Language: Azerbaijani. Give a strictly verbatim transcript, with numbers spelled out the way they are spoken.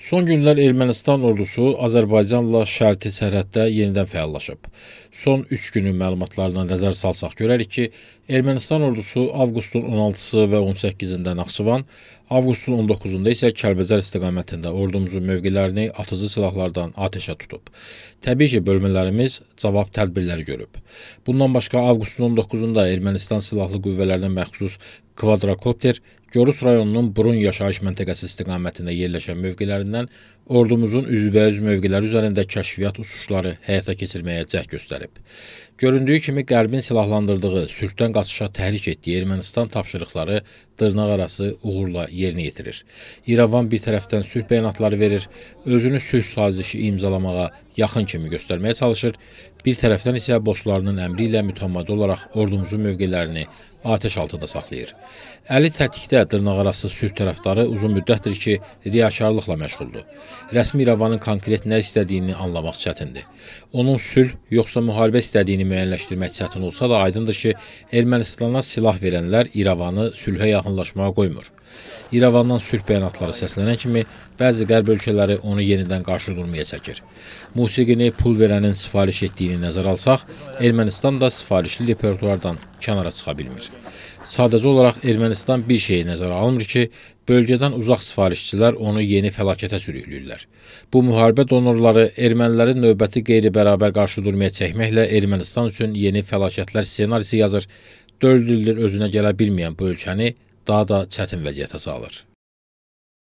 Son günlər Ermənistan ordusu Azərbaycanla şərti sərhəddə yenidən fəallaşıb. Son üç günün məlumatlarına nəzər salsaq görərik ki, Ermənistan ordusu avqustun on altısı və on səkkizində Naxçıvan, avqustun on doqquzunda isə Kəlbəcər istiqamətində ordumuzun mövqelərini atıcı silahlardan atəşə tutub. Təbii ki, bölmələrimiz cavab tədbirləri görüb. Bundan başqa avqustun on doqquzunda Ermənistan silahlı qüvvələrinə məxsus kvadrokopter Gorus rayonunun Burun yaşayış məntəqəsi istiqamətində yerləşən mövqelərindən ordumuzun üzbəüz mövqeləri üzərində kəşfiyyat uçuşları həyata keçirməyə cəhd göstərib. Göründüyü kimi Qərbin silahlandırdığı, sülhdən qaçışa təhrik etdiyi Ermənistan tapşırıqları dırnaqarası uğurla yerinə yetirir. İrəvan bir tərəfdən sülh bəyanatları verir, özünü sülh sazişi imzalamağa yaxın kimi göstərməyə çalışır, bir tərəfdən isə bosslarının əmri ilə mütəmadi olaraq ordumuzun mövqelərini atəş altında saxlayır. Əli tətikdə dırnaqarası sülh tərəfdarı uzun müddətdir ki, riyakarlıqla məşğuldur. Rəsmi İrəvanın konkret nə istədiyini anlamaq çətindir. Onun sülh yoxsa müharibə istədiyini müəyyənləşdirmək çətin olsa da aydındır ki, Ermənistana silah verənlər İrəvanı sülhə yaxınlaşmağa qoymur. İrəvandan sülh bəyanatları səslənən kimi bəzi qərb ölkələri onu yenidən qarşı durmaya çəkir. Musiqini pul verənin sifariş etdiyini nəzərə alsaq, Ermənistan da sifarişli repertuardan kənara çıxa bilmir. Sadəcə olaraq Ermənistan bir şeyi nəzərə almır ki, bölgədən uzaq sifarişçilər onu yeni fəlakətə sürükləyirlər. Bu müharibə donorları ermənilərin növbəti qeyri-bərabər qarşı durmaya çəkməklə Ermənistan üçün yeni fəlakətlər ssenarisi yazır, dörd ildir özünə gələ bilməyən bu ölkəni daha da çətin vəziyyətə salır.